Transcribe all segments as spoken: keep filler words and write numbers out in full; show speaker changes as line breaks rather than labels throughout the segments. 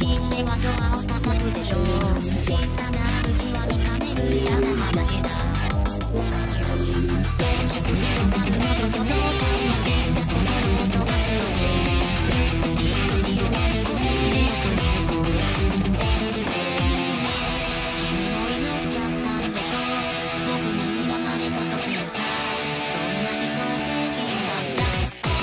ってはドアを叩くでしょう。小さな主は見かねる嫌な話だ。結局ゼロなるのと同体を死んだ心を飛ばすよね。ゆっくり命を飲み込めて振り抜く。君も祈っちゃったんでしょ。僕に睨まれた時にさ、そんなにソーセージだった。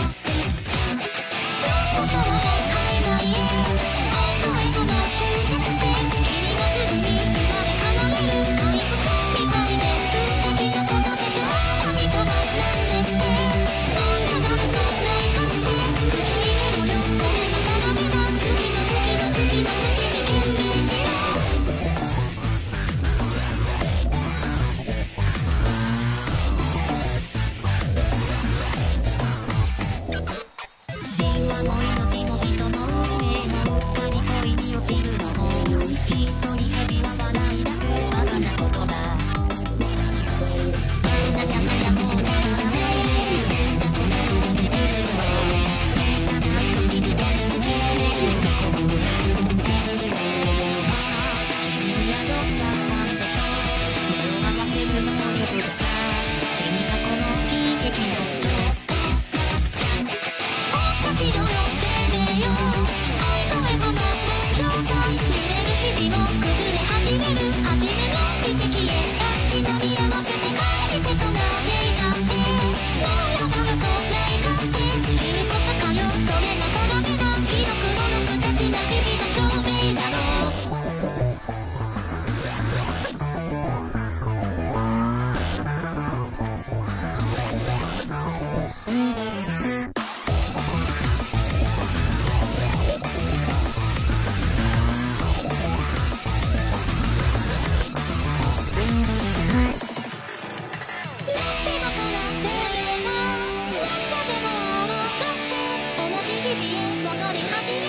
どこその海外へ愛とエゴの終着点。君はすぐに生まれ変われる怪物みたいで素敵なことでしょ。神様なんてってもうやなんかないかって受け入れろよ。これが定めだ。次の次の次の飯に懸命しろ。神話も命も人の運命もうっかり恋に落ちるのもひっそり蛇は笑い出すバカなことだ。あなたからもうならないね。盗んだ心を眠るのは小さな命に取り付けて喜ぶ。ああ君に宿っちゃったんでしょ。目を任せる能力がさ、君がこの悲劇のおかしろよ生命よ。愛とエゴの天井さ、揺れる日々も崩れ始める初めの奇跡へ足並み合わせて返してと嘆いたって、もうやだよとないかって知ることかよ。それが定めだ。ひどくものくちゃちな日々が証明だろう。戻り始め